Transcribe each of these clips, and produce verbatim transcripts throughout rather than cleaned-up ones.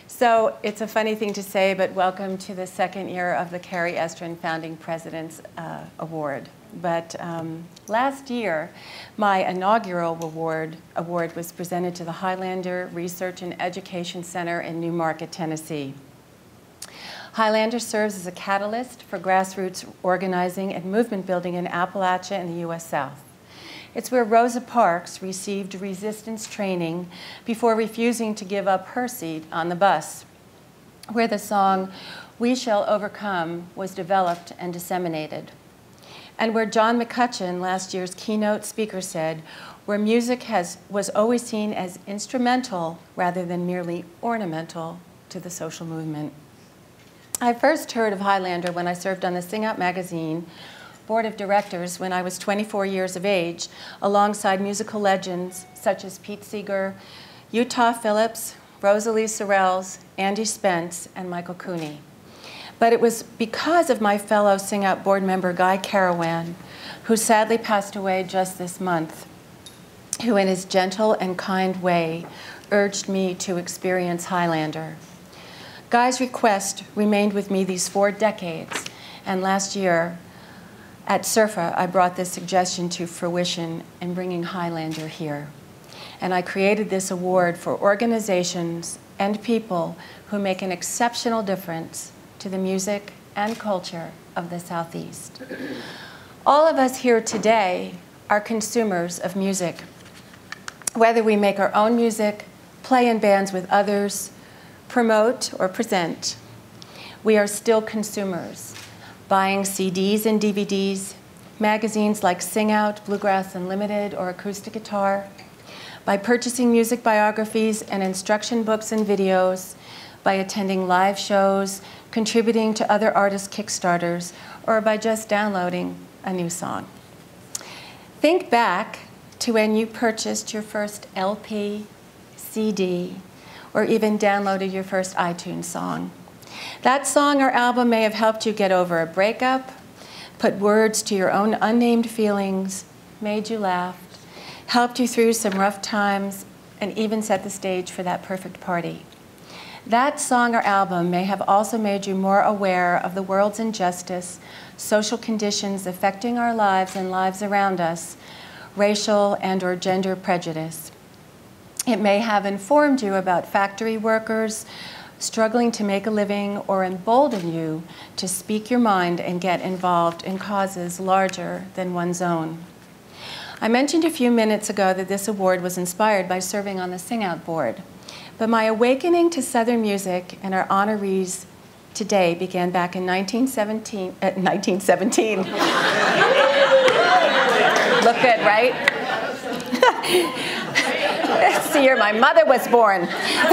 So it's a funny thing to say, but welcome to the second year of the Kari Estrin Founding President's uh, Award. But um, last year, my inaugural award, award was presented to the Highlander Research and Education Center in Newmarket, Tennessee. Highlander serves as a catalyst for grassroots organizing and movement building in Appalachia and the U S South. It's where Rosa Parks received resistance training before refusing to give up her seat on the bus, where the song "We Shall Overcome" was developed and disseminated, and where John McCutcheon, last year's keynote speaker, said, where music has, was always seen as instrumental rather than merely ornamental to the social movement. I first heard of Highlander when I served on the Sing Out magazine board of directors when I was twenty-four years of age, alongside musical legends such as Pete Seeger, Utah Phillips, Rosalie Sorrells, Andy Spence, and Michael Cooney. But it was because of my fellow Sing Out board member, Guy Carawan, who sadly passed away just this month, who in his gentle and kind way urged me to experience Highlander. Guy's request remained with me these four decades, and last year, at SERFA, I brought this suggestion to fruition in bringing Highlander here. And I created this award for organizations and people who make an exceptional difference to the music and culture of the Southeast. All of us here today are consumers of music. Whether we make our own music, play in bands with others, promote or present, we are still consumers, buying C Ds and D V Ds, magazines like Sing Out, Bluegrass Unlimited, or Acoustic Guitar, by purchasing music biographies and instruction books and videos, by attending live shows, contributing to other artists' Kickstarters, or by just downloading a new song. Think back to when you purchased your first L P, C D, or even downloaded your first iTunes song. That song or album may have helped you get over a breakup, put words to your own unnamed feelings, made you laugh, helped you through some rough times, and even set the stage for that perfect party. That song or album may have also made you more aware of the world's injustice, social conditions affecting our lives and lives around us, racial and or gender prejudice. It may have informed you about factory workers struggling to make a living, or embolden you to speak your mind and get involved in causes larger than one's own. I mentioned a few minutes ago that this award was inspired by serving on the Sing Out board, but my awakening to Southern music and our honorees today began back in nineteen seventeen. Uh, nineteen seventeen. Look good, right? That's the year my mother was born.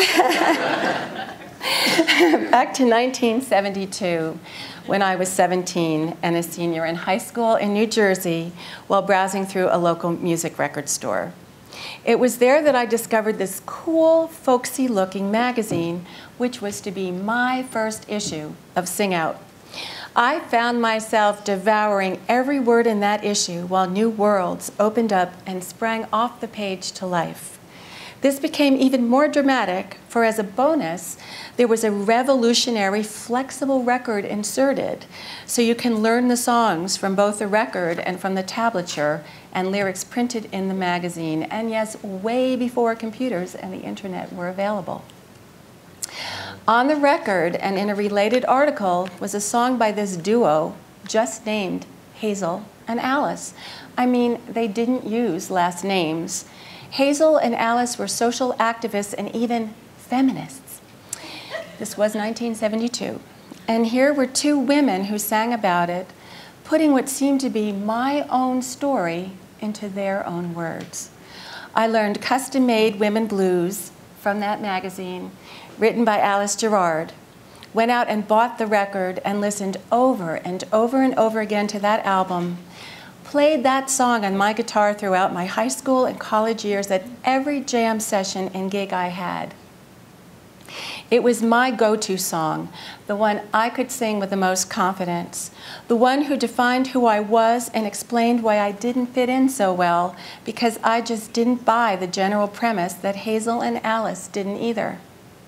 Back to nineteen seventy-two, when I was seventeen and a senior in high school in New Jersey while browsing through a local music record store. It was there that I discovered this cool, folksy-looking magazine, which was to be my first issue of Sing Out. I found myself devouring every word in that issue while new worlds opened up and sprang off the page to life. This became even more dramatic, for as a bonus, there was a revolutionary flexible record inserted, so you can learn the songs from both the record and from the tablature, and lyrics printed in the magazine, and yes, way before computers and the internet were available. On the record, and in a related article, was a song by this duo, just named Hazel and Alice. I mean, they didn't use last names. Hazel and Alice were social activists and even feminists. This was nineteen seventy-two. And here were two women who sang about it, putting what seemed to be my own story into their own words. I learned custom-made women blues from that magazine, written by Alice Gerrard, went out and bought the record and listened over and over and over again to that album, played that song on my guitar throughout my high school and college years at every jam session and gig I had. It was my go-to song, the one I could sing with the most confidence, the one who defined who I was and explained why I didn't fit in so well, because I just didn't buy the general premise that Hazel and Alice didn't either.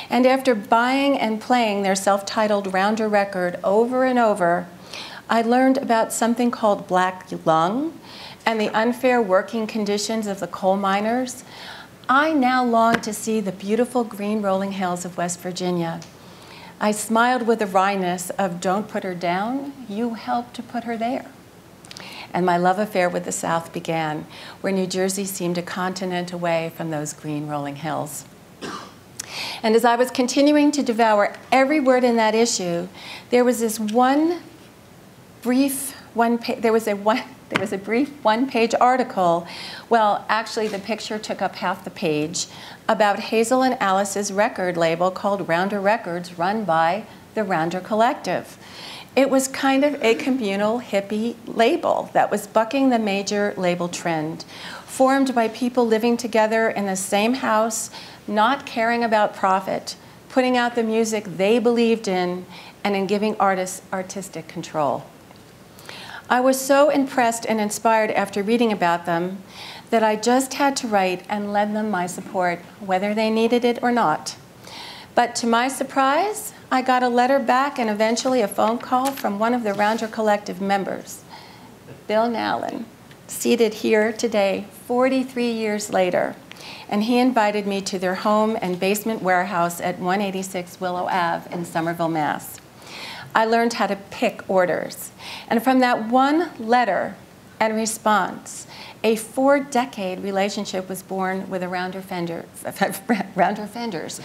And after buying and playing their self-titled Rounder record over and over, I learned about something called black lung and the unfair working conditions of the coal miners. I now long to see the beautiful green rolling hills of West Virginia. I smiled with the wryness of "Don't put her down, you helped to put her there." And my love affair with the South began, where New Jersey seemed a continent away from those green rolling hills. And as I was continuing to devour every word in that issue, there was this one brief one pa- there was a one there was a brief one-page article. Well, actually, the picture took up half the page about Hazel and Alice's record label called Rounder Records, run by the Rounder Collective. It was kind of a communal hippie label that was bucking the major label trend, formed by people living together in the same house, not caring about profit, putting out the music they believed in, and in giving artists artistic control. I was so impressed and inspired after reading about them that I just had to write and lend them my support, whether they needed it or not. But to my surprise, I got a letter back and eventually a phone call from one of the Rounder Collective members, Bill Nallen, seated here today, forty-three years later. And he invited me to their home and basement warehouse at one eighty-six Willow Avenue in Somerville, Mass. I learned how to pick orders. And from that one letter and response, a four-decade relationship was born with the Rounder Fender, Rounder Fenders.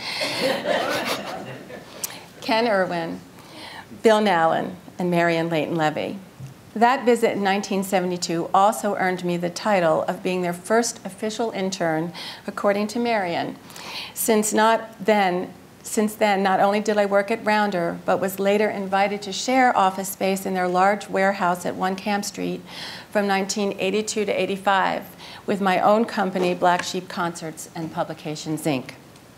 Ken Irwin, Bill Nallen, and Marion Leighton Levy. That visit in nineteen seventy-two also earned me the title of being their first official intern, according to Marion. Since not then, since then, not only did I work at Rounder, but was later invited to share office space in their large warehouse at One Camp Street from nineteen eighty-two to eighty-five with my own company, Black Sheep Concerts and Publications, Incorporated.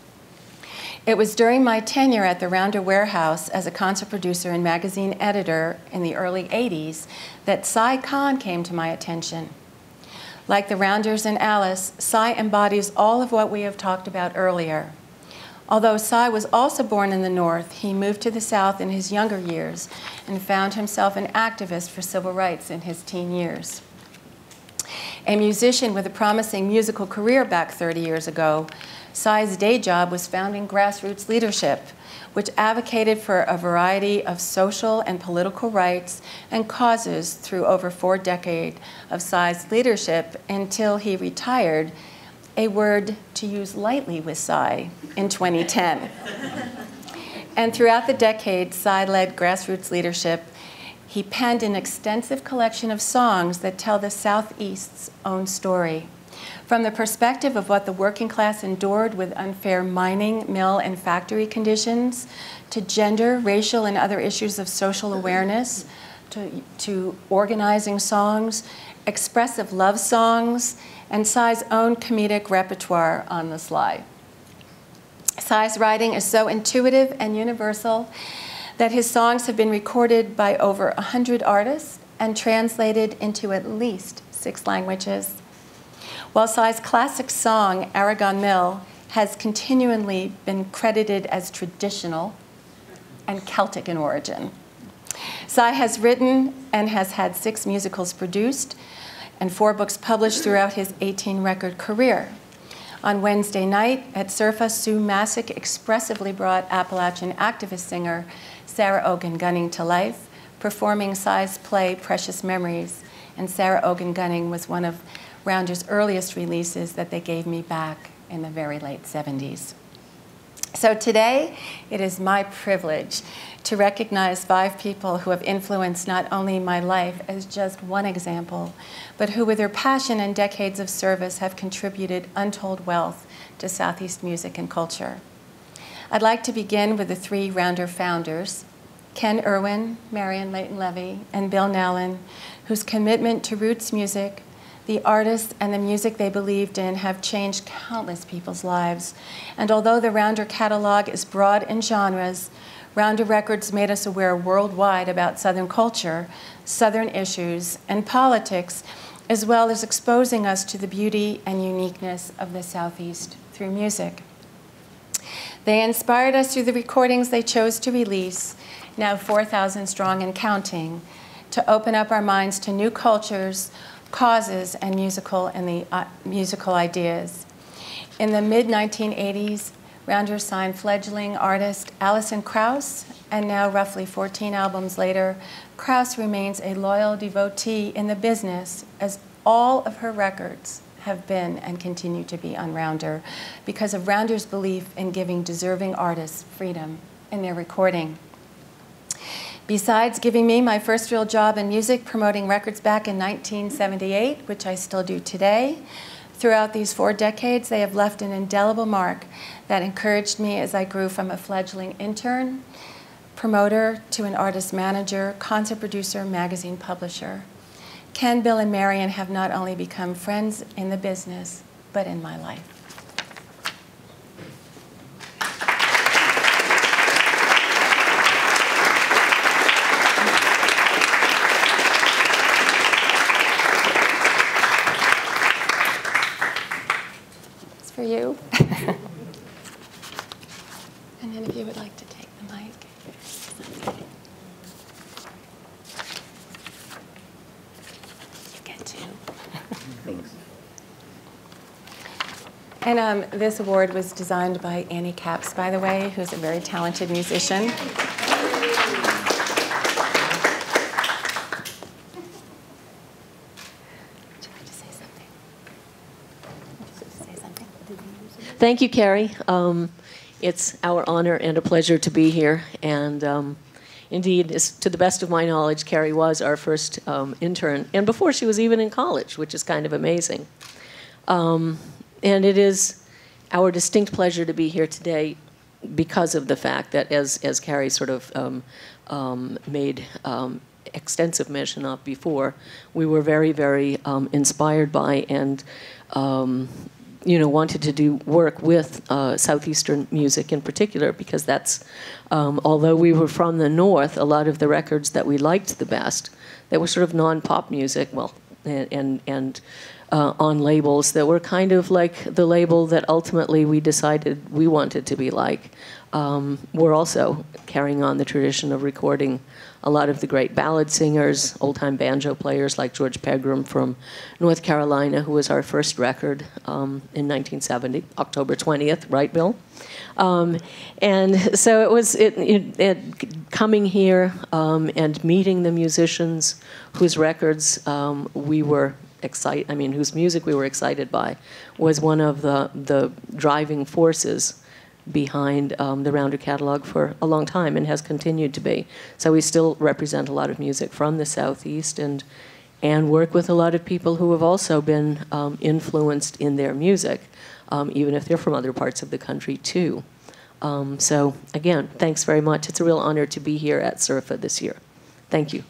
It was during my tenure at the Rounder warehouse as a concert producer and magazine editor in the early eighties that Si Kahn came to my attention. Like the Rounders and Alice, Si embodies all of what we have talked about earlier. Although Si was also born in the North, he moved to the South in his younger years and found himself an activist for civil rights in his teen years. A musician with a promising musical career back thirty years ago, Si's day job was founding Grassroots Leadership, which advocated for a variety of social and political rights and causes through over four decades of Si's leadership until he retired, a word to use lightly with Si, in twenty ten. And throughout the decade Si led Grassroots Leadership, he penned an extensive collection of songs that tell the Southeast's own story. From the perspective of what the working class endured with unfair mining, mill, and factory conditions, to gender, racial, and other issues of social awareness, to, to organizing songs, expressive love songs, and Si's own comedic repertoire on the sly. Si's writing is so intuitive and universal that his songs have been recorded by over one hundred artists and translated into at least six languages. While Si's classic song, Aragon Mill, has continually been credited as traditional and Celtic in origin. Si has written and has had six musicals produced and four books published throughout his eighteen-record career. On Wednesday night at SERFA, Sue Massick expressively brought Appalachian activist singer Sarah Ogan Gunning to life, performing Si's play Precious Memories, and Sarah Ogan Gunning was one of Rounder's earliest releases that they gave me back in the very late seventies. So today, it is my privilege to recognize five people who have influenced not only my life as just one example, but who with their passion and decades of service have contributed untold wealth to Southeast music and culture. I'd like to begin with the three Rounder founders, Ken Irwin, Marion Leighton Levy, and Bill Nallen, whose commitment to roots music, the artists and the music they believed in have changed countless people's lives. And although the Rounder catalog is broad in genres, Rounder Records made us aware worldwide about Southern culture, Southern issues, and politics, as well as exposing us to the beauty and uniqueness of the Southeast through music. They inspired us through the recordings they chose to release, now four thousand strong and counting, to open up our minds to new cultures, causes, and musical, and the, uh, musical ideas. In the mid nineteen eighties, Rounders signed fledgling artist Alison Krauss, and now roughly fourteen albums later, Krauss remains a loyal devotee in the business, as all of her records have been and continue to be on Rounder because of Rounder's belief in giving deserving artists freedom in their recording. Besides giving me my first real job in music, promoting records back in nineteen seventy-eight, which I still do today, throughout these four decades, they have left an indelible mark that encouraged me as I grew from a fledgling intern, promoter, to an artist manager, concert producer, magazine publisher. Ken, Bill, and Marion have not only become friends in the business, but in my life. It's for you. And then if you would like to take the mic. Thanks. And um, this award was designed by Annie Capps, by the way, who's a very talented musician. Would you like to say something? Would you like to say something? Thank you, Kari. Um, it's our honor and a pleasure to be here. And um, indeed, to the best of my knowledge, Kari was our first um, intern, and before she was even in college, which is kind of amazing. Um, and it is our distinct pleasure to be here today because of the fact that, as, as Kari sort of um, um, made um, extensive mention of before, we were very, very um, inspired by and um, you know, wanted to do work with uh, Southeastern music in particular, because that's, um, although we were from the North, a lot of the records that we liked the best, they were sort of non-pop music, well, and, and, and uh, on labels that were kind of like the label that ultimately we decided we wanted to be like. Um, we're also carrying on the tradition of recording a lot of the great ballad singers, old-time banjo players like George Pegram from North Carolina, who was our first record um, in nineteen seventy, October twentieth, right, Bill? Um, and so it was it, it, it coming here um, and meeting the musicians whose records um, we were excited, I mean, whose music we were excited by, was one of the, the driving forces behind um, the Rounder catalog for a long time, and has continued to be. So we still represent a lot of music from the Southeast, and and work with a lot of people who have also been um, influenced in their music, um, even if they're from other parts of the country too. Um, so again, thanks very much. It's a real honor to be here at SERFA this year. Thank you.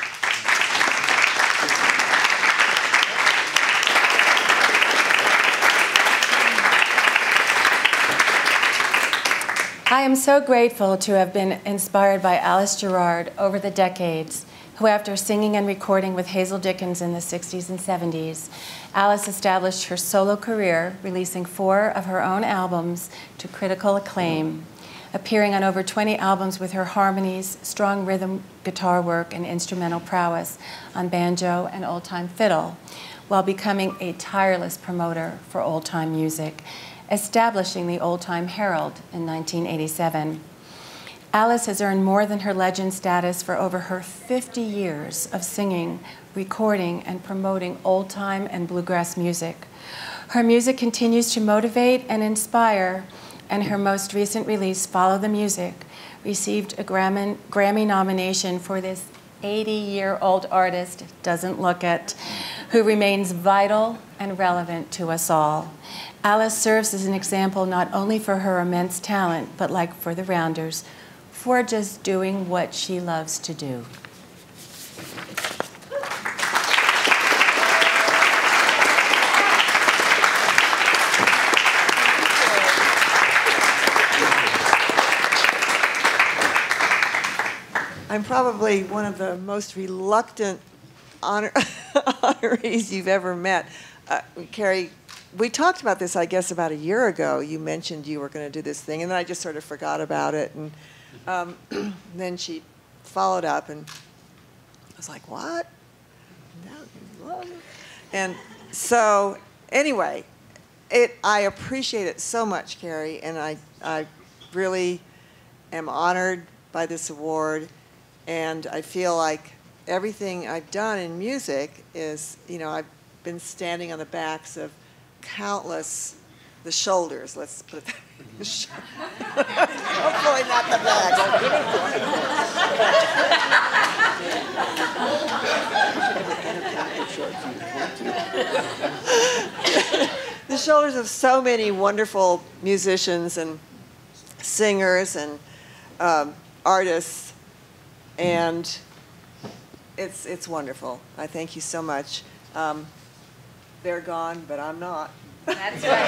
I am so grateful to have been inspired by Alice Gerrard over the decades, who, after singing and recording with Hazel Dickens in the sixties and seventies, Alice established her solo career, releasing four of her own albums to critical acclaim, appearing on over twenty albums with her harmonies, strong rhythm guitar work, and instrumental prowess on banjo and old-time fiddle, while becoming a tireless promoter for old-time music, establishing the Old Time Herald in nineteen eighty-seven. Alice has earned more than her legend status for over her fifty years of singing, recording, and promoting old-time and bluegrass music. Her music continues to motivate and inspire, and her most recent release, Follow the Music, received a Grammy, Grammy nomination for this eighty-year-old artist, doesn't look it, who remains vital and relevant to us all. Alice serves as an example not only for her immense talent, but like for the Rounders, for just doing what she loves to do. I'm probably one of the most reluctant honor honorees you've ever met. Uh, Kari we talked about this, I guess, about a year ago. You mentioned you were going to do this thing, and then I just sort of forgot about it. And um, then she followed up, and I was like, what? No. And so, anyway, it, I appreciate it so much, Kari, and I, I really am honored by this award, and I feel like everything I've done in music is, you know, I've been standing on the backs of countless, the shoulders, let's put it that way. Hopefully not the backs. The shoulders of so many wonderful musicians and singers and um, artists, and it's it's wonderful. I thank you so much. Um, they're gone, but I'm not. That's right.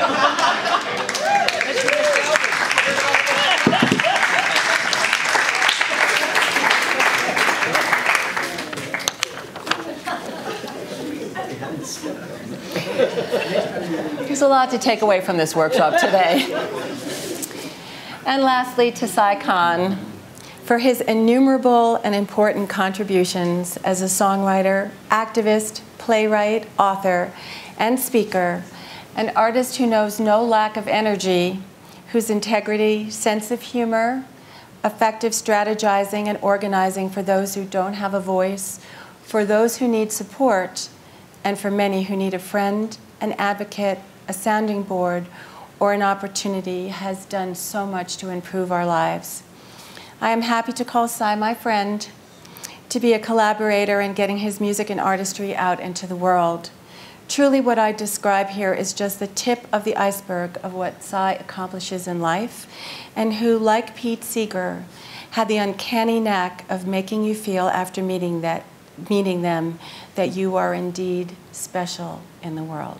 There's a lot to take away from this workshop today. And lastly, to Si Kahn, for his innumerable and important contributions as a songwriter, activist, playwright, author, and speaker, an artist who knows no lack of energy, whose integrity, sense of humor, effective strategizing and organizing for those who don't have a voice, for those who need support, and for many who need a friend, an advocate, a sounding board, or an opportunity, has done so much to improve our lives. I am happy to call Si my friend, to be a collaborator in getting his music and artistry out into the world. Truly, what I describe here is just the tip of the iceberg of what Si accomplishes in life, and who, like Pete Seeger, had the uncanny knack of making you feel after meeting, that, meeting them that you are indeed special in the world.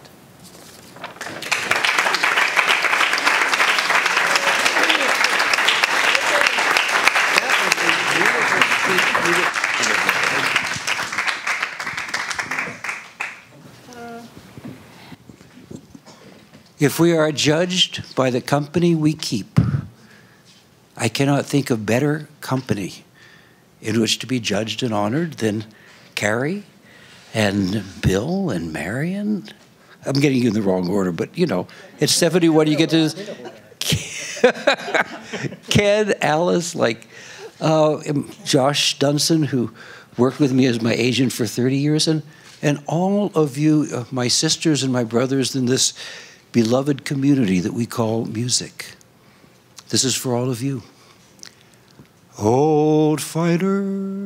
If we are judged by the company we keep, I cannot think of better company in which to be judged and honored than Kari and Bill and Marion. I'm getting you in the wrong order, but you know, it's seventy-one, you get to this. Ken, Alice, like uh, Josh Dunson, who worked with me as my agent for thirty years, and, and all of you, uh, my sisters and my brothers in this beloved community that we call music. This is for all of you. Old fighter,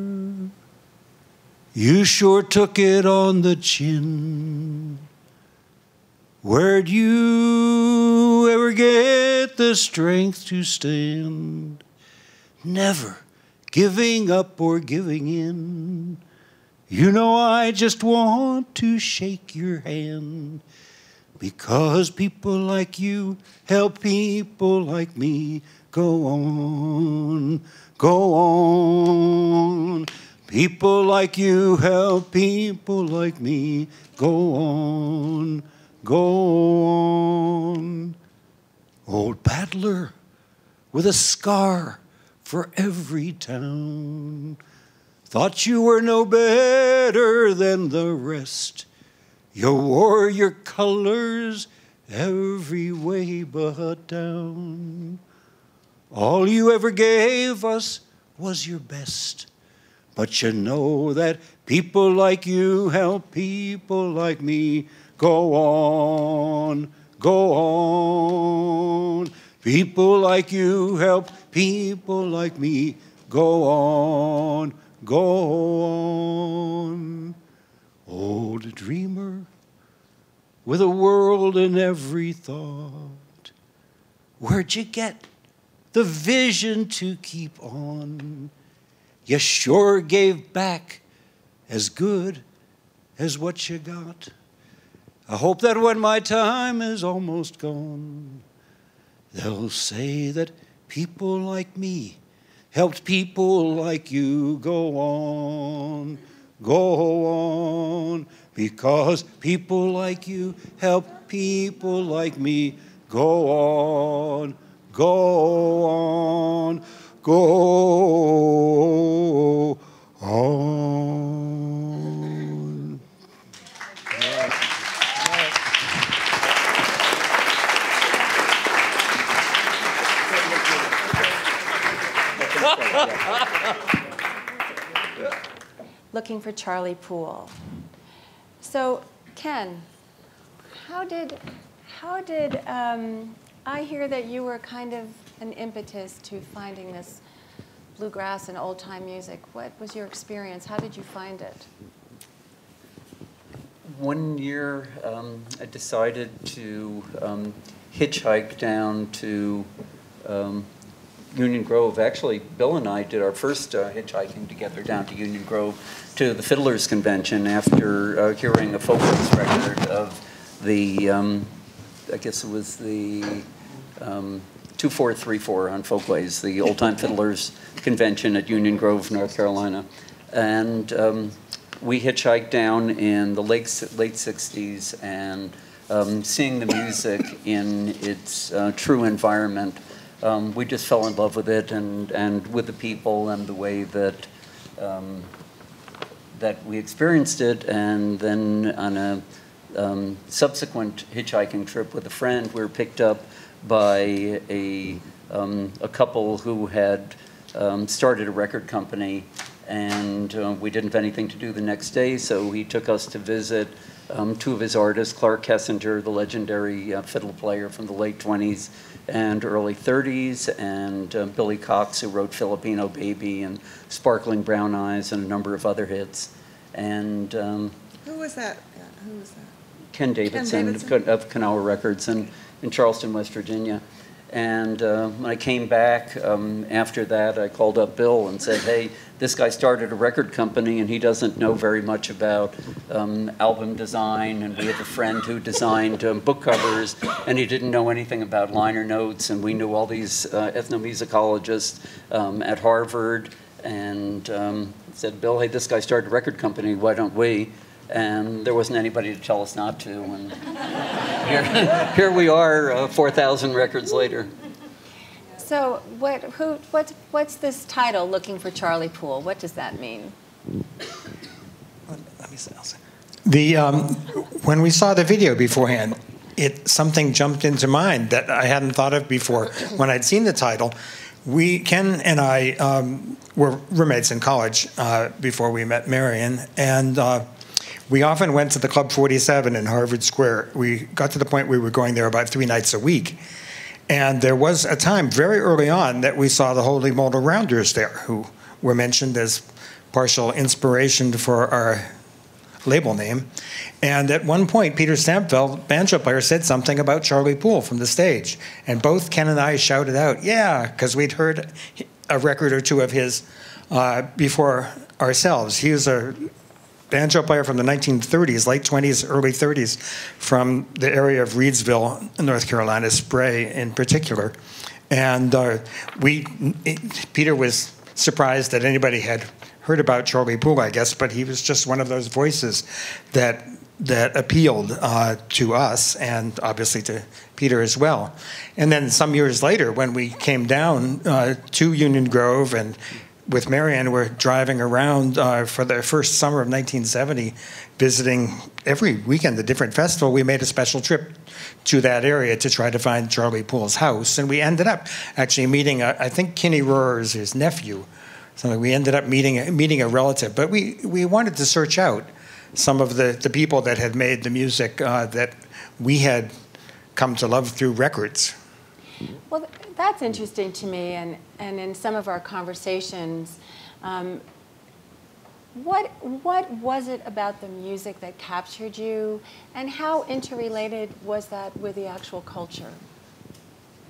you sure took it on the chin. Where'd you ever get the strength to stand? Never giving up or giving in. You know I just want to shake your hand, because people like you help people like me go on, go on. People like you help people like me go on, go on. Old battler with a scar for every town, thought you were no better than the rest. You wore your colors every way but down. All you ever gave us was your best. But you know that people like you help people like me go on, go on. People like you help people like me go on, go on. Old dreamer with a world in every thought, where'd you get the vision to keep on? You sure gave back as good as what you got. I hope that when my time is almost gone, they'll say that people like me helped people like you go on, go on, because people like you help people like me. Go on, go on, go on. Looking for Charlie Poole. So, Ken, how did, how did um, I hear that you were kind of an impetus to finding this bluegrass and old-time music? What was your experience? How did you find it? One year, um, I decided to um, hitchhike down to um, Union Grove. Actually, Bill and I did our first uh, hitchhiking together down to Union Grove to the Fiddlers Convention after uh, hearing a Folkways record of the, um, I guess it was the um, two four three four on Folkways, the Old Time Fiddlers Convention at Union Grove, North Carolina. And um, we hitchhiked down in the late, late sixties, and um, seeing the music in its uh, true environment, Um, we just fell in love with it, and, and with the people and the way that um, that we experienced it. And then on a um, subsequent hitchhiking trip with a friend, we were picked up by a, um, a couple who had um, started a record company, and uh, we didn't have anything to do the next day, so he took us to visit um, two of his artists, Clark Kessinger, the legendary uh, fiddle player from the late twenties and early thirties, and uh, Billy Cox, who wrote Filipino Baby and Sparkling Brown Eyes and a number of other hits. And um, Who was that? Yeah, who was that? Ken Davidson, Ken Davidson? of, of Kanawha Records in, in Charleston, West Virginia. And uh, when I came back um, after that, I called up Bill and said, hey, this guy started a record company and he doesn't know very much about um, album design, and we have a friend who designed um, book covers, and he didn't know anything about liner notes, and we knew all these uh, ethnomusicologists um, at Harvard, and um, said, Bill, hey, this guy started a record company, why don't we? And there wasn't anybody to tell us not to, and here, here we are, uh, four thousand records later. So what, who, what, what's this title, Looking for Charlie Poole? What does that mean? Let me say, I'll say. The, um, when we saw the video beforehand, it, something jumped into mind that I hadn't thought of before. When I'd seen the title, we, Ken and I um, were roommates in college uh, before we met Marion, and uh, we often went to the Club forty-seven in Harvard Square. We got to the point we were going there about three nights a week. And there was a time very early on that we saw the Holy Modal Rounders there, who were mentioned as partial inspiration for our label name. And at one point, Peter Stampfeld, banjo player, said something about Charlie Poole from the stage. And both Ken and I shouted out, yeah, because we'd heard a record or two of his uh, before ourselves. He was a banjo player from the nineteen thirties, late twenties, early thirties, from the area of Reedsville, North Carolina, Spray in particular. And uh, we, Peter was surprised that anybody had heard about Charlie Poole, I guess, but he was just one of those voices that that appealed uh, to us, and obviously to Peter as well. And then some years later, when we came down uh, to Union Grove, and with Marianne, we're driving around uh, for the first summer of nineteen seventy, visiting every weekend a different festival. We made a special trip to that area to try to find Charlie Poole's house. And we ended up actually meeting, a, I think Kinney Rohrer's his nephew. So we ended up meeting, meeting a relative. But we, we wanted to search out some of the, the people that had made the music uh, that we had come to love through records. Well, that's interesting to me, and, and in some of our conversations, um, what, what was it about the music that captured you, and how interrelated was that with the actual culture?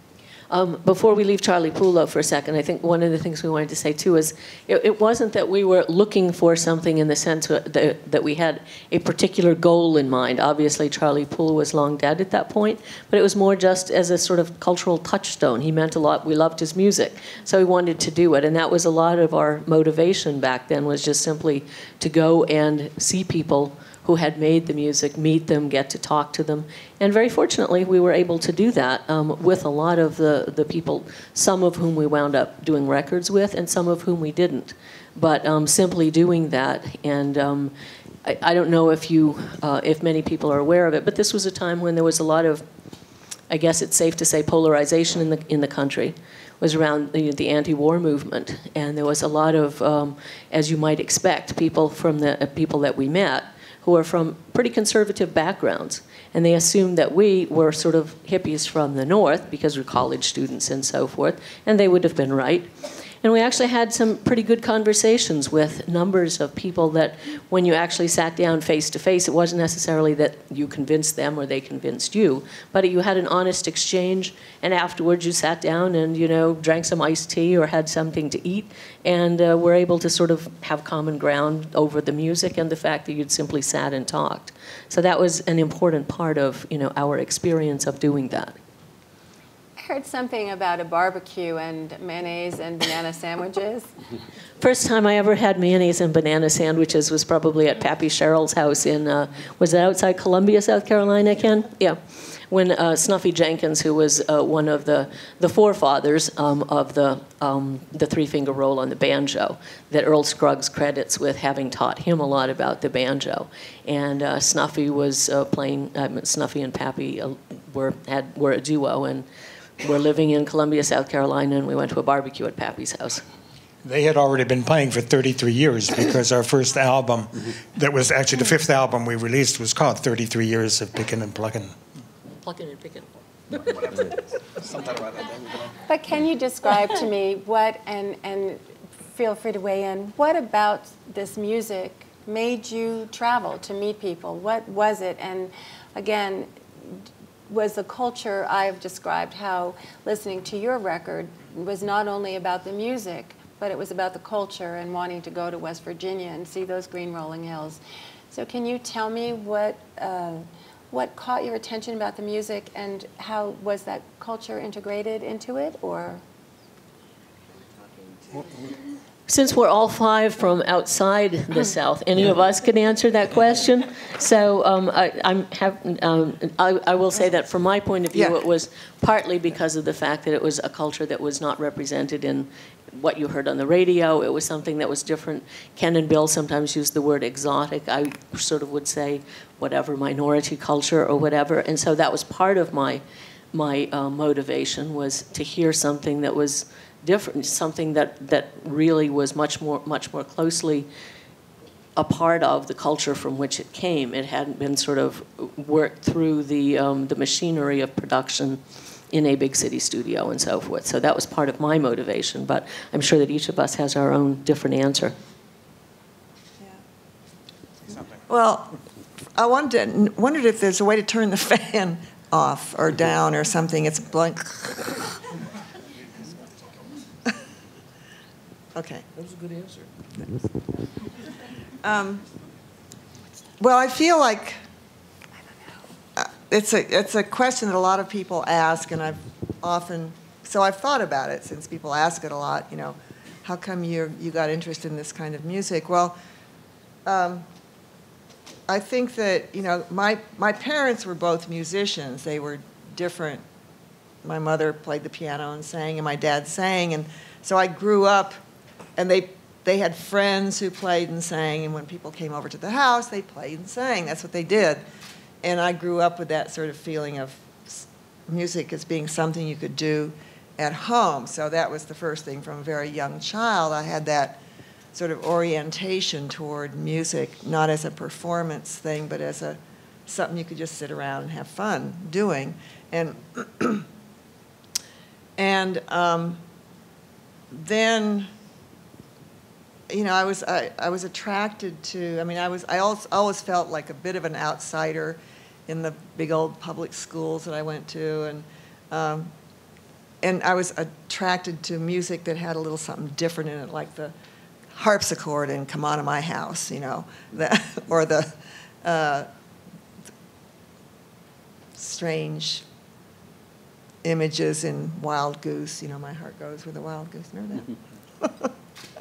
Um, before we leave Charlie Poole for a second, I think one of the things we wanted to say too is it, it wasn't that we were looking for something in the sense that, that we had a particular goal in mind. Obviously, Charlie Poole was long dead at that point, but it was more just as a sort of cultural touchstone. He meant a lot. We loved his music, so we wanted to do it, and that was a lot of our motivation back then, was just simply to go and see people who had made the music, meet them, get to talk to them. And very fortunately, we were able to do that um, with a lot of the, the people, some of whom we wound up doing records with and some of whom we didn't. But um, simply doing that, and um, I, I don't know if you, uh, if many people are aware of it, but this was a time when there was a lot of, I guess it's safe to say, polarization in the, in the country. It was around the, the anti-war movement. And there was a lot of, um, as you might expect, people from the uh, people that we met who are from pretty conservative backgrounds. And they assumed that we were sort of hippies from the north because we're college students and so forth, and they would have been right. And we actually had some pretty good conversations with numbers of people that when you actually sat down face to face, it wasn't necessarily that you convinced them or they convinced you, but you had an honest exchange, and afterwards you sat down and, you know, drank some iced tea or had something to eat, and uh, were able to sort of have common ground over the music and the fact that you'd simply sat and talked. So that was an important part of, you know, our experience of doing that. I heard something about a barbecue and mayonnaise and banana sandwiches. First time I ever had mayonnaise and banana sandwiches was probably at Pappy Cheryl's house in, uh, was it outside Columbia, South Carolina, Ken? Yeah. When uh, Snuffy Jenkins, who was uh, one of the, the forefathers um, of the, um, the three-finger roll on the banjo, that Earl Scruggs credits with having taught him a lot about the banjo. And uh, Snuffy was uh, playing, uh, Snuffy and Pappy uh, were, had, were a duo, and we're living in Columbia, South Carolina, and we went to a barbecue at Pappy's house. They had already been playing for thirty-three years because our first album, that was actually the fifth album we released, was called thirty-three Years of Pickin' and Pluckin'. Plucking and picking. But can you describe to me what, and, and feel free to weigh in, what about this music made you travel to meet people? What was it? And again, was the culture I've described, how listening to your record was not only about the music, but it was about the culture and wanting to go to West Virginia and see those green rolling hills. So can you tell me what, uh, what caught your attention about the music, and how was that culture integrated into it, or? Since we're all five from outside the South, any of us can answer that question. So um, I, I'm have, um, I, I will say that from my point of view, Yeah. it was partly because of the fact that it was a culture that was not represented in what you heard on the radio. It was something that was different. Ken and Bill sometimes use the word exotic. I sort of would say whatever, minority culture or whatever. And so that was part of my, my uh, motivation, was to hear something that was different, something that, that really was much more, much more closely a part of the culture from which it came. It hadn't been sort of worked through the, um, the machinery of production in a big city studio and so forth. So that was part of my motivation, but I'm sure that each of us has our own different answer. Yeah. Well, I wanted to, wondered if there's a way to turn the fan off or down or something. It's blank. Okay. That was a good answer. Um, well, I feel like uh, it's a it's a question that a lot of people ask, and I've often so I've thought about it since people ask it a lot. You know, how come you you got interested in this kind of music? Well, um, I think that you know my my parents were both musicians. They were different. My mother played the piano and sang, and my dad sang, and so I grew up. And they, they had friends who played and sang, and when people came over to the house, they played and sang. That's what they did. And I grew up with that sort of feeling of music as being something you could do at home. So that was the first thing from a very young child. I had that sort of orientation toward music, not as a performance thing, but as a something you could just sit around and have fun doing. And, and um, then... You know, I was I, I was attracted to. I mean, I was I always, always felt like a bit of an outsider in the big old public schools that I went to, and um, and I was attracted to music that had a little something different in it, like the harpsichord in Come On to My House, you know, the, or the uh, strange images in Wild Goose. You know, my heart goes with a wild goose. Remember that?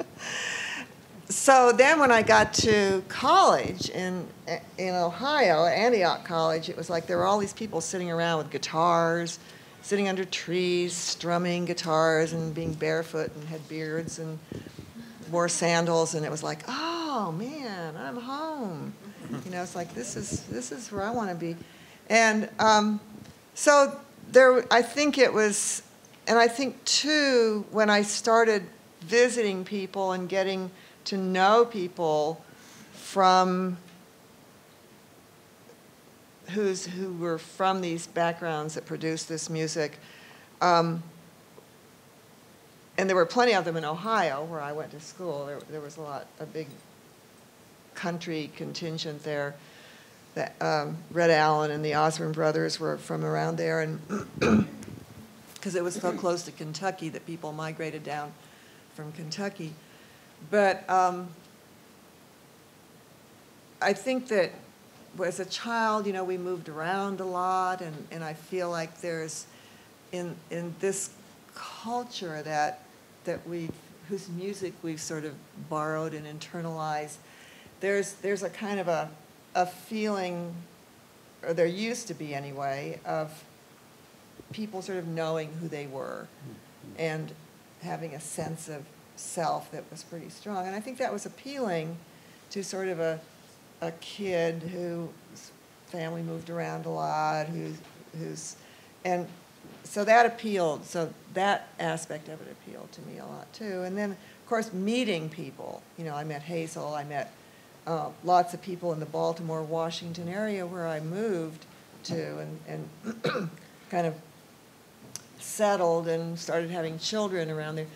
So then when I got to college in, in Ohio, at Antioch College, it was like there were all these people sitting around with guitars, sitting under trees, strumming guitars and being barefoot and had beards and wore sandals. And it was like, oh, man, I'm home. You know, it's like, this is, this is where I want to be. And um, so there, I think it was, and I think, too, when I started visiting people and getting to know people from who's who were from these backgrounds that produced this music, um, and there were plenty of them in Ohio where I went to school. There, there was a lot, a big country contingent there. That um, Red Allen and the Osborne brothers were from around there, and because it was so close to Kentucky that people migrated down from Kentucky. But um, I think that as a child, you know, we moved around a lot, and, and I feel like there's, in in this culture that that we whose music we've sort of borrowed and internalized, there's there's a kind of a a feeling, or there used to be anyway, of people sort of knowing who they were and having a sense of self that was pretty strong. And I think that was appealing to sort of a a kid whose family moved around a lot, who's, who's, and so that appealed, so that aspect of it appealed to me a lot too. And then, of course, meeting people. You know, I met Hazel, I met uh, lots of people in the Baltimore, Washington area where I moved to, and, and kind of settled and started having children around there.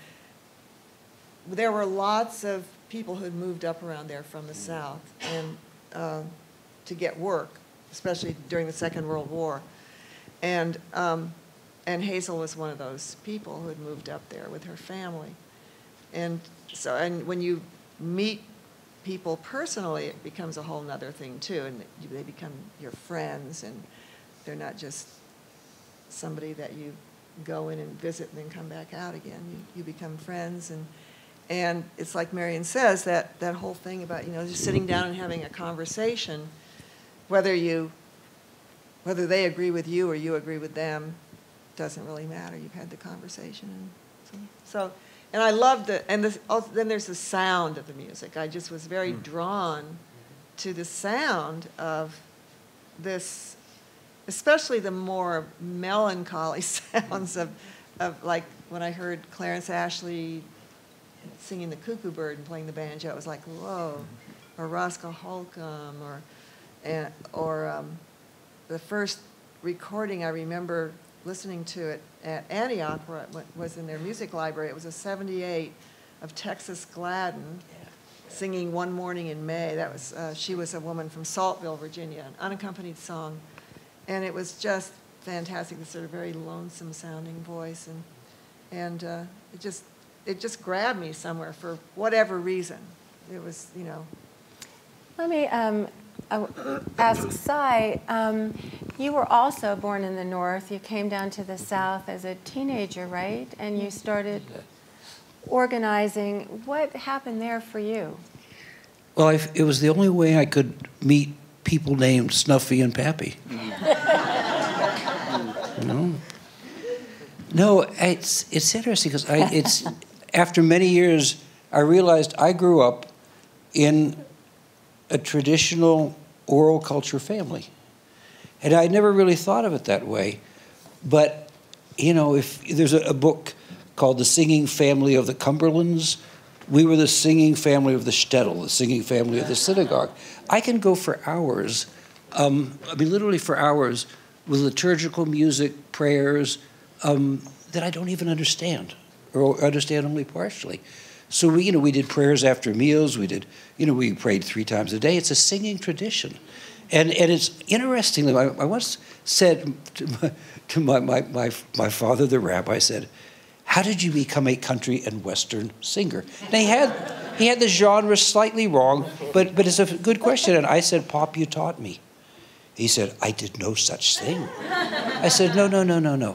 There were lots of people who had moved up around there from the South and uh, to get work, especially during the Second World War. And, um, and Hazel was one of those people who had moved up there with her family. And so, and when you meet people personally, it becomes a whole nother thing too, and they become your friends, and they're not just somebody that you go in and visit and then come back out again. You, you become friends, and And it's like Marion says, that, that whole thing about, you know, just sitting down and having a conversation, whether you, whether they agree with you or you agree with them, doesn't really matter. You've had the conversation. And so, so and I loved it. And this, also, then there's the sound of the music. I just was very mm. drawn to the sound of this, especially the more melancholy sounds of, of like when I heard Clarence Ashley singing the Cuckoo Bird and playing the banjo, it was like, whoa. Or Roscoe Holcomb, or, and, or um, the first recording I remember listening to it at Antioch, where it was in their music library. It was a seventy-eight of Texas Gladden singing One Morning in May. That was, uh, she was a woman from Saltville, Virginia, an unaccompanied song. And it was just fantastic, this sort of very lonesome sounding voice. And, and uh, it just, it just grabbed me somewhere for whatever reason. It was, you know. Let me um, ask Si, um, you were also born in the North. You came down to the South as a teenager, right? And you started organizing. What happened there for you? Well, I, it was the only way I could meet people named Snuffy and Pappy. No, no, it's it's interesting because I it's after many years I realized I grew up in a traditional oral culture family, and I never really thought of it that way. But you know, if there's a, a book called "The Singing Family of the Cumberlands," we were the singing family of the shtetl, the singing family of the synagogue. I can go for hours, um, I mean literally for hours, with liturgical music, prayers, um, that I don't even understand, or understand only partially. So we, you know, we did prayers after meals. We did, you know, we prayed three times a day. It's a singing tradition, And, and it's interesting, I, I once said to, my, to my, my, my, my father, the rabbi, said, how did you become a country and Western singer? And he had, he had the genre slightly wrong, but, but it's a good question. And I said, Pop, you taught me. He said, I did no such thing. I said, no, no, no, no, no.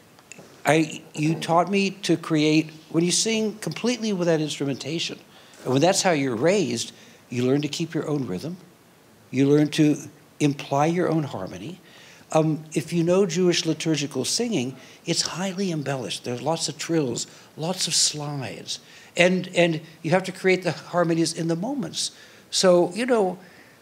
I, you taught me to create, when you sing completely without instrumentation, and when that's how you're raised, you learn to keep your own rhythm. You learn to imply your own harmony. Um, if you know Jewish liturgical singing, it's highly embellished. There's lots of trills, lots of slides. And, and you have to create the harmonies in the moments. So, you know,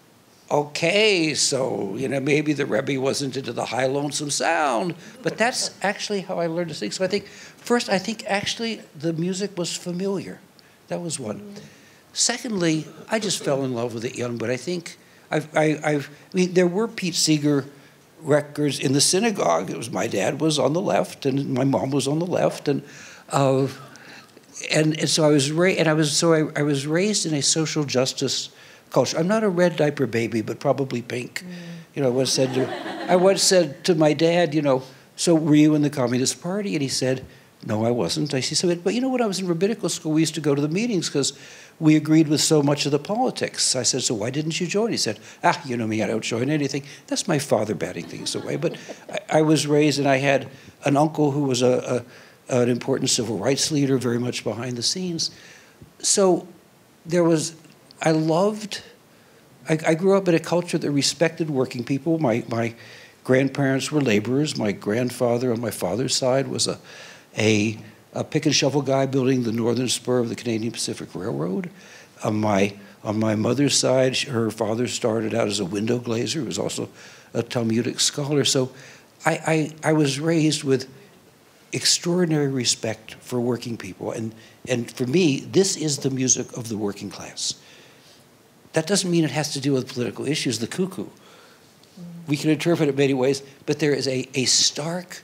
okay, so, you know, maybe the Rebbe wasn't into the high lonesome sound, but that's actually how I learned to sing. So I think, first, I think actually the music was familiar. That was one. Secondly, I just fell in love with it young, but I think, I've, I, I've, I mean, there were Pete Seeger records in the synagogue. It was, my dad was on the left, and my mom was on the left, and, uh, and, and so I was raised, and I was, so I, I was raised in a social justice culture. I'm not a red diaper baby, but probably pink. Mm. You know, I once said to, I once said to my dad, you know, so were you in the Communist Party? And he said, no, I wasn't. I said, but you know, when I was in rabbinical school, we used to go to the meetings because we agreed with so much of the politics. I said, so why didn't you join? He said, ah, you know me, I don't join anything. That's my father batting things away. But I, I was raised, and I had an uncle who was a, a, an important civil rights leader, very much behind the scenes. So there was, I loved, I, I grew up in a culture that respected working people. My, my grandparents were laborers. My grandfather on my father's side was a, a, a pick and shovel guy building the northern spur of the Canadian Pacific Railroad. On my, on my mother's side, her father started out as a window glazer. He was also a Talmudic scholar. So I, I, I was raised with extraordinary respect for working people. And, and for me, this is the music of the working class. That doesn't mean it has to do with political issues, the cuckoo. We can interpret it many ways, but there is a, a stark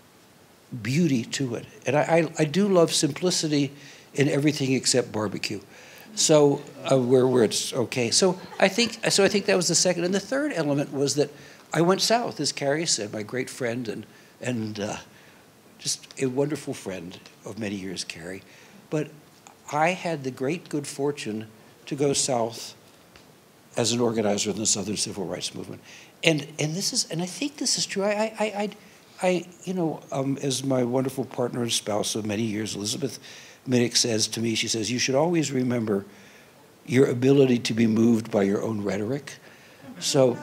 beauty to it. And I, I, I do love simplicity in everything except barbecue. So uh, where, where it's okay. So I think so I think that was the second. And the third element was that I went south, as Kari said, my great friend and, and uh, just a wonderful friend of many years, Kari. But I had the great good fortune to go south as an organizer in the Southern Civil Rights Movement. And, and this is, and I think this is true. I, I, I, I you know, um, as my wonderful partner and spouse of many years, Elizabeth Minnick says to me, she says, you should always remember your ability to be moved by your own rhetoric. So,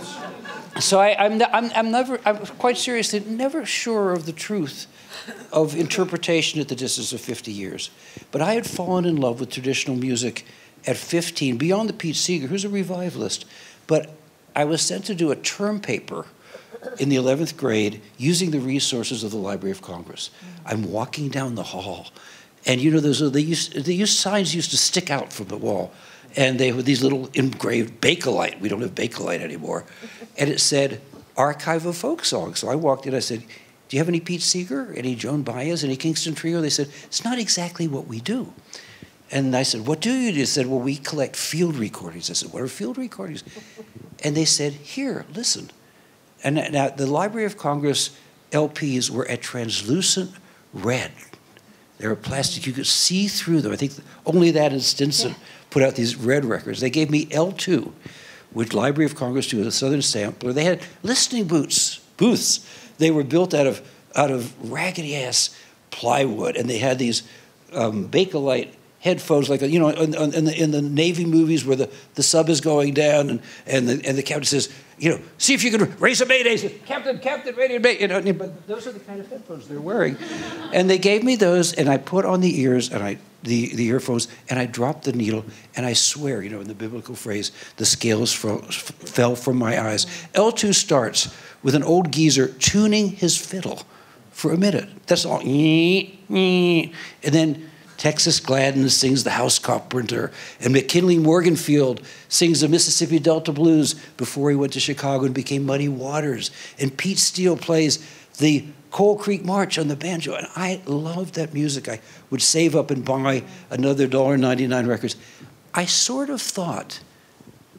so I, I'm, I'm, I'm never, I'm quite seriously never sure of the truth of interpretation at the distance of fifty years. But I had fallen in love with traditional music at fifteen, beyond the Pete Seeger, who's a revivalist. But I was sent to do a term paper in the eleventh grade using the resources of the Library of Congress. I'm walking down the hall, and you know, those they used, they used signs used to stick out from the wall, and they were these little engraved Bakelite. We don't have Bakelite anymore. And it said, Archive of Folk Songs. So I walked in, I said, do you have any Pete Seeger, any Joan Baez, any Kingston Trio? They said, it's not exactly what we do. And I said, what do you do? They said, well, we collect field recordings. I said, what are field recordings? And they said, here, listen. And now the Library of Congress L Ps were a translucent red. They were plastic. You could see through them. I think only that and Stinson put out these red records. They gave me L two, which Library of Congress do, a Southern sampler. They had listening booths. Booths. They were built out of out of raggedy-ass plywood, and they had these um, Bakelite headphones, like, you know, in, in, the, in the Navy movies where the, the sub is going down, and, and, the, and the captain says, you know, see if you can raise a mayday. Says, Captain, Captain, ready to mayday. You know, but those are the kind of headphones they're wearing. And they gave me those, and I put on the ears, and I the, the earphones, and I dropped the needle, and I swear, you know, in the biblical phrase, the scales fro- fell from my eyes. L two starts with an old geezer tuning his fiddle for a minute. That's all. And then Texas Gladden sings the House Carpenter, and McKinley Morganfield sings the Mississippi Delta Blues before he went to Chicago and became Muddy Waters. And Pete Steele plays the Coal Creek March on the banjo. And I loved that music. I would save up and buy another one dollar ninety-nine records. I sort of thought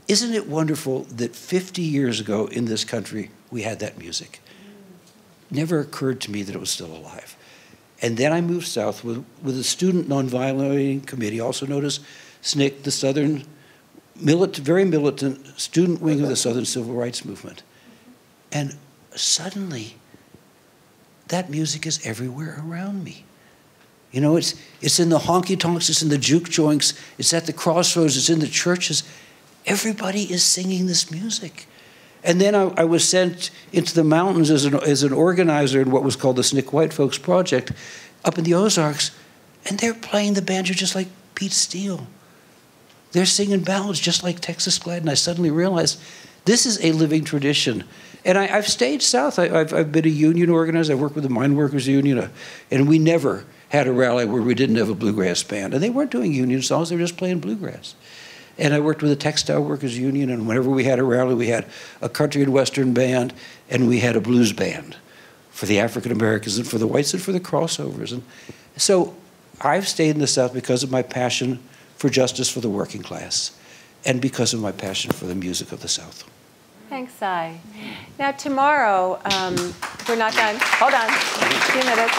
isn't it wonderful that fifty years ago in this country we had that music? Never occurred to me that it was still alive. And then I moved south with, with a student nonviolent committee, also known as S N C C, the Southern, militant, very militant student wing of the Southern Civil Rights Movement. And suddenly, that music is everywhere around me. You know, it's, it's in the honky-tonks, it's in the juke joints, it's at the crossroads, it's in the churches. Everybody is singing this music. And then I, I was sent into the mountains as an, as an organizer in what was called the S N C C White Folks Project up in the Ozarks, and they're playing the banjo just like Pete Steele. They're singing ballads just like Texas Glad, and I suddenly realized this is a living tradition. And I, I've stayed south. I, I've, I've been a union organizer. I worked with the Mine Workers Union, uh, and we never had a rally where we didn't have a bluegrass band. And they weren't doing union songs, they were just playing bluegrass. And I worked with the Textile Workers Union, and whenever we had a rally, we had a country and western band, and we had a blues band for the African Americans and for the whites and for the crossovers. And so I've stayed in the South because of my passion for justice for the working class and because of my passion for the music of the South. Thanks, Si. Now, tomorrow, um, we're not done. Hold on, a few minutes.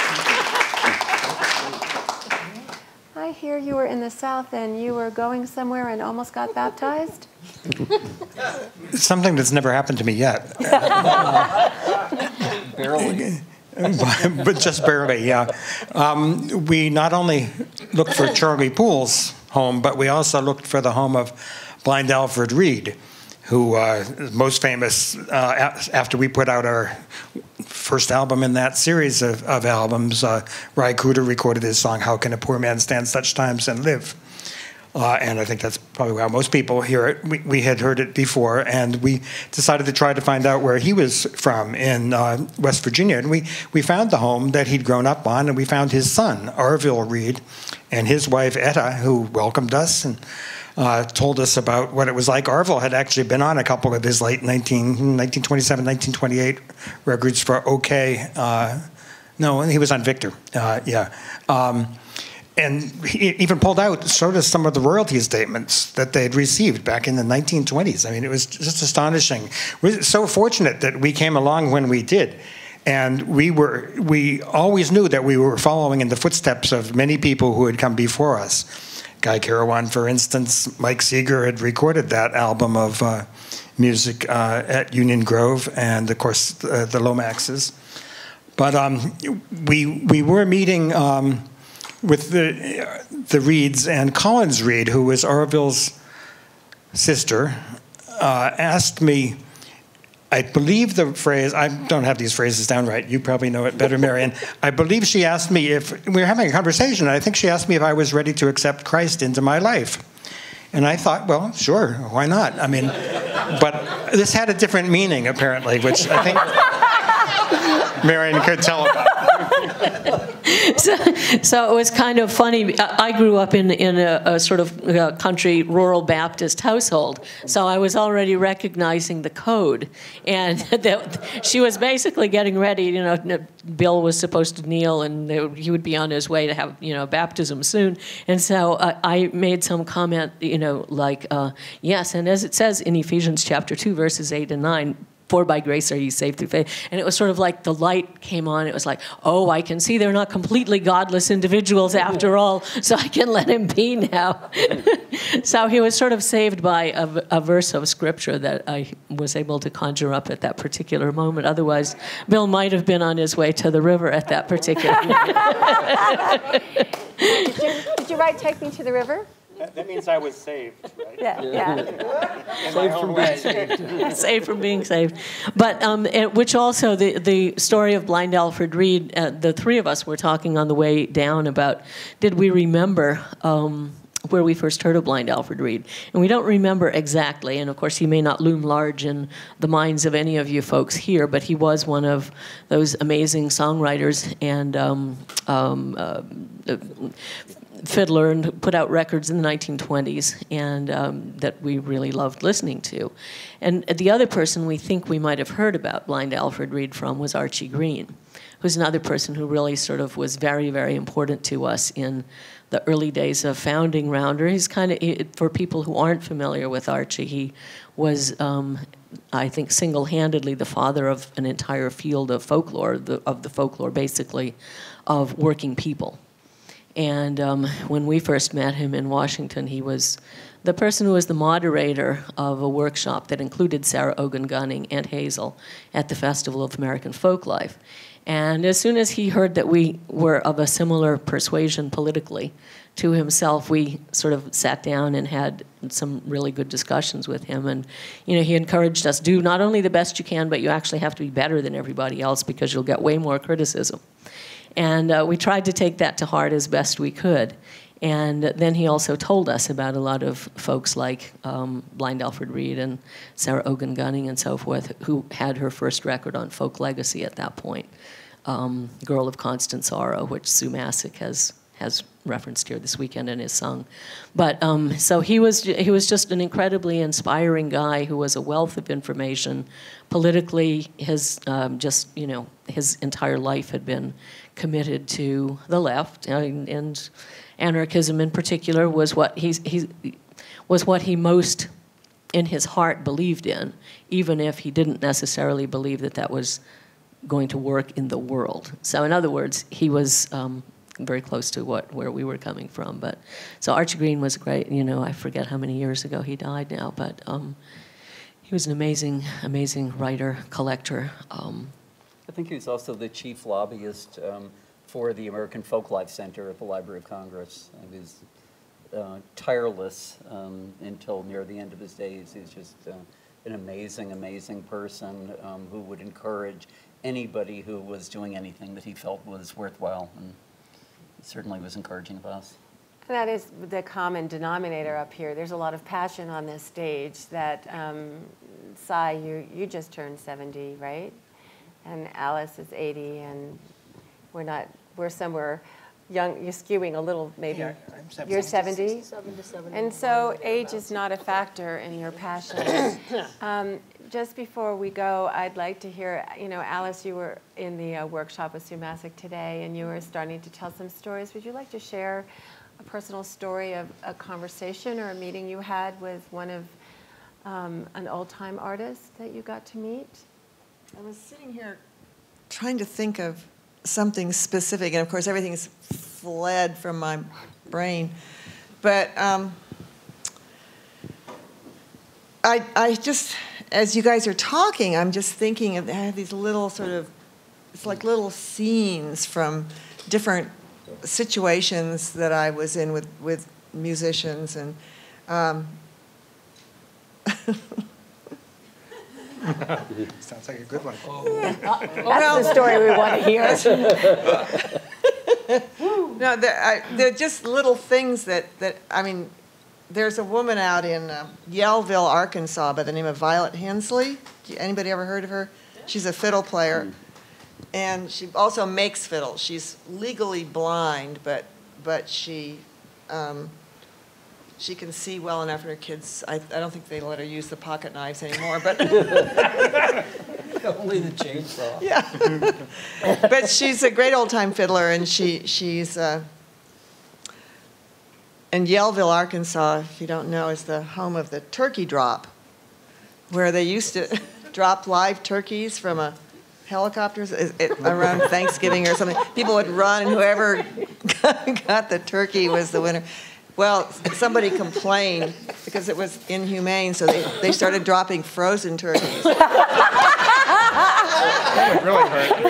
I hear you were in the South and you were going somewhere and almost got baptized? Something that's never happened to me yet. Barely. but, but just barely, yeah. Um, we not only looked for Charlie Poole's home, but we also looked for the home of blind Alfred Reed, who uh, is most famous uh, after we put out our first album in that series of, of albums. uh, Ry Cooder recorded his song, How Can a Poor Man Stand Such Times and Live? Uh, and I think that's probably how most people hear it. We, we had heard it before, and we decided to try to find out where he was from in uh, West Virginia. And we, we found the home that he'd grown up on, and we found his son, Arville Reed, and his wife, Etta, who welcomed us and Uh, told us about what it was like. Arville had actually been on a couple of his late nineteen, nineteen twenty-seven, nineteen twenty-eight records for OK. Uh, no, he was on Victor, uh, yeah. Um, and he even pulled out, showed us some of the royalty statements that they had received back in the nineteen twenties. I mean, it was just astonishing. We're so fortunate that we came along when we did. And we were, we always knew that we were following in the footsteps of many people who had come before us. Guy Carawan, for instance, Mike Seeger had recorded that album of uh, music uh, at Union Grove, and of course uh, the Lomaxes. But um, we we were meeting um, with the the Reeds, and Collins Reed, who was Arville's sister, uh, asked me. I believe the phrase, I don't have these phrases down right, you probably know it better, Marion. I believe she asked me if, we were having a conversation, and I think she asked me if I was ready to accept Christ into my life. And I thought, well, sure, why not? I mean, but this had a different meaning, apparently, which I think Marion could tell about. So, so it was kind of funny. I grew up in, in a, a sort of country, rural Baptist household, so I was already recognizing the code. And that she was basically getting ready, you know, Bill was supposed to kneel, and he would be on his way to have, you know, baptism soon. And so uh, I made some comment, you know, like, uh, yes, and as it says in Ephesians chapter two, verses eight and nine, for by grace are you saved through faith. And it was sort of like the light came on. It was like, oh, I can see they're not completely godless individuals after all, so I can let him be now. So he was sort of saved by a, a verse of scripture that I was able to conjure up at that particular moment. Otherwise, Bill might have been on his way to the river at that particular moment. Did you, did you write Take Me to the River? That means I was saved, right? Yeah, yeah. Saved from being saved. Saved from being saved. But um, it, which also, the, the story of blind Alfred Reed, uh, the three of us were talking on the way down about, did we remember um, where we first heard of blind Alfred Reed? And we don't remember exactly, and of course he may not loom large in the minds of any of you folks here, but he was one of those amazing songwriters and um, um, uh, fiddler, and put out records in the nineteen twenties, and um, that we really loved listening to. And the other person we think we might have heard about blind Alfred Reed from was Archie Green, who's another person who really sort of was very, very important to us in the early days of founding Rounder. He's kind of, for people who aren't familiar with Archie, he was, um, I think, single-handedly the father of an entire field of folklore, the, of the folklore, basically, of working people. And um, when we first met him in Washington, he was the person who was the moderator of a workshop that included Sarah Ogan Gunning and Hazel at the Festival of American Folklife. And as soon as he heard that we were of a similar persuasion politically to himself, we sort of sat down and had some really good discussions with him. And, you know, he encouraged us, do not only the best you can, but you actually have to be better than everybody else because you'll get way more criticism. And uh, we tried to take that to heart as best we could. And then he also told us about a lot of folks like um, Blind Alfred Reed and Sarah Ogan Gunning and so forth, who had her first record on folk legacy at that point, um, Girl of Constant Sorrow, which Sue Massick has has referenced here this weekend and has sung. But um, so he was he was just an incredibly inspiring guy who was a wealth of information. Politically, his um, just you know his entire life had been committed to the left, and, and anarchism in particular was what he's, he was what he most in his heart believed in, even if he didn't necessarily believe that that was going to work in the world. So in other words, he was um, very close to what where we were coming from. But so Archie Green was great. You know, I forget how many years ago he died now, but um, he was an amazing, amazing writer, collector. Um, I think he was also the chief lobbyist um, for the American Folklife Center at the Library of Congress. He was uh, tireless um, until near the end of his days. He was just uh, an amazing, amazing person um, who would encourage anybody who was doing anything that he felt was worthwhile, and he certainly was encouraging of us. That is the common denominator up here. There's a lot of passion on this stage that, um, Si, you, you just turned seventy, right? And Alice is eighty, and we're not, we're somewhere young, you're skewing a little, maybe. Yeah, I'm seventy. You're seventy? And so age is not a factor in your passion. um, just before we go, I'd like to hear, you know, Alice, you were in the uh, workshop with Sue Massick today, and you were starting to tell some stories. Would you like to share a personal story of a conversation or a meeting you had with one of um, an old-time artist that you got to meet? I was sitting here trying to think of something specific, and of course everything's fled from my brain. But um, I, I just, as you guys are talking, I'm just thinking of I have these little sort of, it's like little scenes from different situations that I was in with, with musicians, and um, Sounds like a good one. That's the story we want to hear. No, they're, I, they're just little things that, that, I mean, there's a woman out in uh, Yellville, Arkansas by the name of Violet Hensley. Anybody ever heard of her? She's a fiddle player. And she also makes fiddles. She's legally blind, but, but she, um, she can see well enough, and her kids, I, I don't think they let her use the pocket knives anymore, but. Only the chainsaw. Yeah. But she's a great old-time fiddler, and she, she's, uh, in Yellville, Arkansas, if you don't know, is the home of the turkey drop, where they used to drop live turkeys from a helicopters around Thanksgiving or something. People would run, and whoever got the turkey was the winner. Well, somebody complained because it was inhumane, so they, they started dropping frozen turkeys. That would really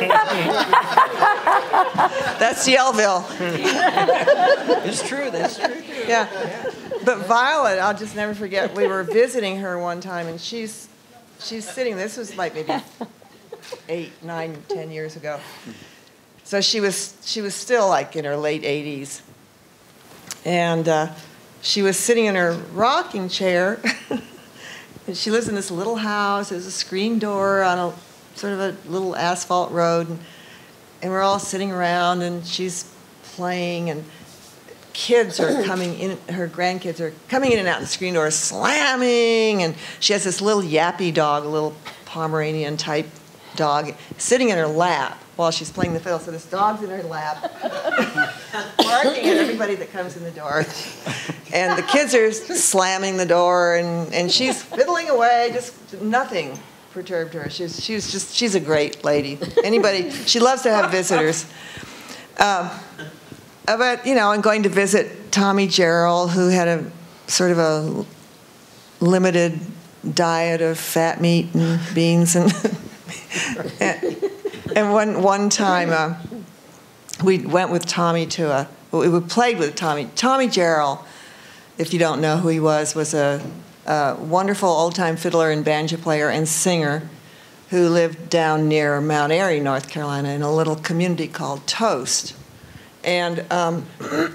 hurt. That's Yellville. It's true, that's true. Yeah. But Violet, I'll just never forget, we were visiting her one time, and she's she's sitting, this was like maybe eight, nine, ten years ago. So she was she was still like in her late eighties. And uh, she was sitting in her rocking chair. And she lives in this little house. There's a screen door on a sort of a little asphalt road. And, and we're all sitting around, and she's playing, and kids are coming in, her grandkids are coming in and out the screen door, slamming. And she has this little yappy dog, a little Pomeranian type dog, sitting in her lap while she's playing the fiddle. So this dog's in her lap. barking at everybody that comes in the door. And the kids are slamming the door, and, and she's fiddling away, just nothing perturbed her. She's, she's just, she's a great lady. Anybody, she loves to have visitors. Um, but, you know, and going to visit Tommy Gerald, who had a sort of a limited diet of fat meat and beans. And, and, and one, one time, uh, we went with Tommy to a, we played with Tommy. Tommy Gerald, if you don't know who he was, was a, a wonderful old-time fiddler and banjo player and singer who lived down near Mount Airy, North Carolina, in a little community called Toast. And um,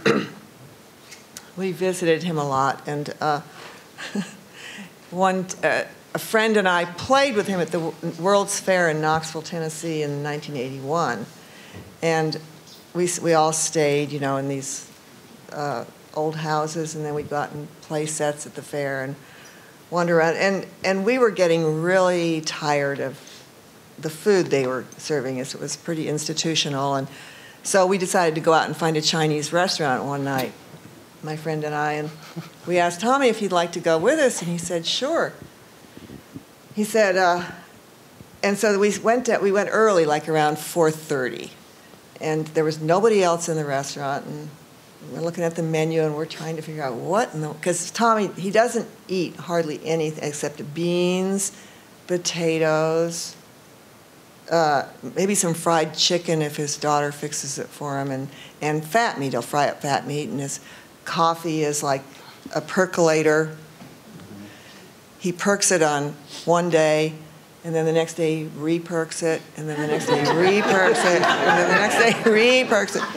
we visited him a lot. And uh, one, uh, a friend and I played with him at the World's Fair in Knoxville, Tennessee in nineteen eighty-one. And we, we all stayed, you know, in these uh, old houses, and then we'd go out and play sets at the fair and wander around. And, and we were getting really tired of the food they were serving us. It was pretty institutional. And so we decided to go out and find a Chinese restaurant one night, my friend and I. And we asked Tommy if he'd like to go with us, and he said, sure. He said, uh, and so we went, to, we went early, like around four thirty. And there was nobody else in the restaurant, and we're looking at the menu, and we're trying to figure out what in the, because Tommy, he doesn't eat hardly anything except beans, potatoes, uh, maybe some fried chicken if his daughter fixes it for him, and, and fat meat. He'll fry up fat meat, and his coffee is like a percolator. He perks it on one day, and then the next day he re-perks it, and then the next day he re-perks it, and then the next day he re-perks it.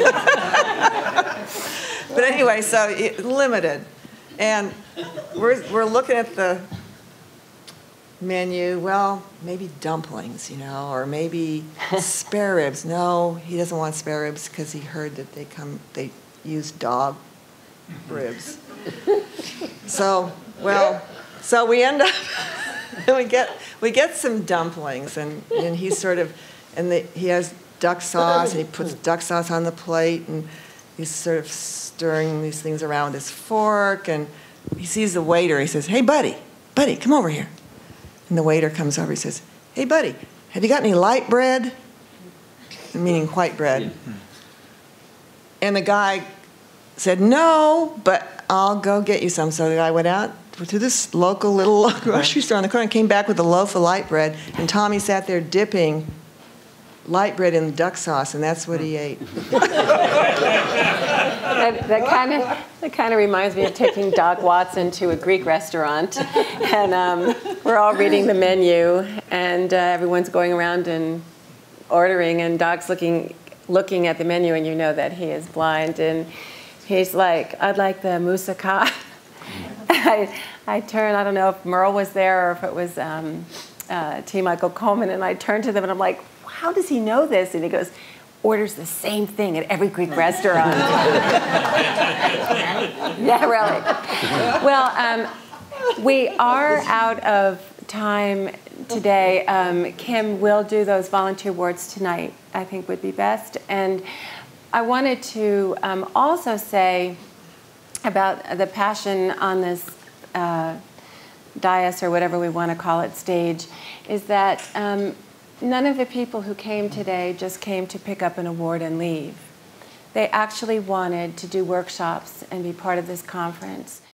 But anyway, so it, limited. And we're, we're looking at the menu, well, maybe dumplings, you know, or maybe spare ribs. No, he doesn't want spare ribs because he heard that they come, they use dog ribs. So, well, so we end up, we get we get some dumplings, and, and he's sort of, and the, he has duck sauce, and he puts duck sauce on the plate, and he's sort of stirring these things around with his fork, and he sees the waiter. He says, hey, buddy, buddy, come over here. And the waiter comes over. He says, hey, buddy, have you got any light bread? Meaning white bread. And the guy said, no, but I'll go get you some. So the guy went out to this local little grocery store on the corner and came back with a loaf of light bread. And Tommy sat there dipping light bread in duck sauce, and that's what he ate. That, that kind of that kind of reminds me of taking Doc Watson to a Greek restaurant, and um, we're all reading the menu, and uh, everyone's going around and ordering, and Doc's looking looking at the menu, and you know that he is blind, and he's like, "I'd like the moussaka." I I turn. I don't know if Merle was there or if it was um, uh, T. Michael Coleman, and I turned to them, and I'm like, how does he know this? And he goes, orders the same thing at every Greek restaurant. Yeah, really. Well, um, we are out of time today. Um, Kim will do those volunteer awards tonight, I think would be best. And I wanted to um, also say about the passion on this uh, dais, or whatever we want to call it, stage, is that um, none of the people who came today just came to pick up an award and leave. They actually wanted to do workshops and be part of this conference.